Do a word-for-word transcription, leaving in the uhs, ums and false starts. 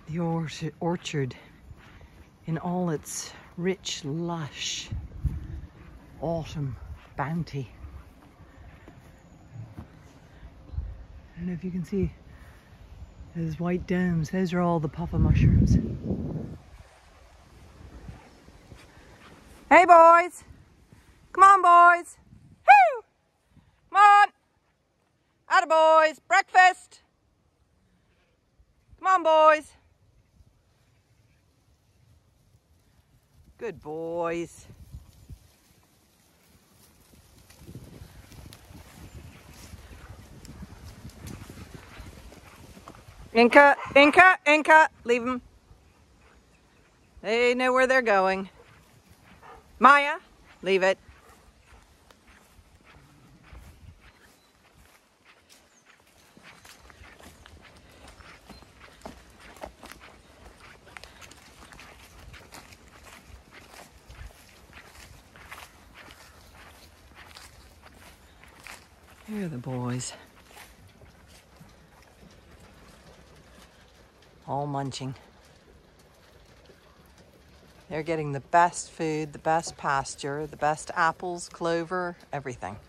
the orchard, orchard in all its rich, lush autumn bounty. I don't know if you can see those white domes. Those are all the puffa mushrooms. Hey boys! Come on boys! Woo! Come on! Atta boys! Breakfast! Come on boys! Good boys. Inca, Inca, Inca, leave them. They know where they're going. Maya, leave it. Here are the boys. All munching. They're getting the best food, the best pasture, the best apples, clover, everything.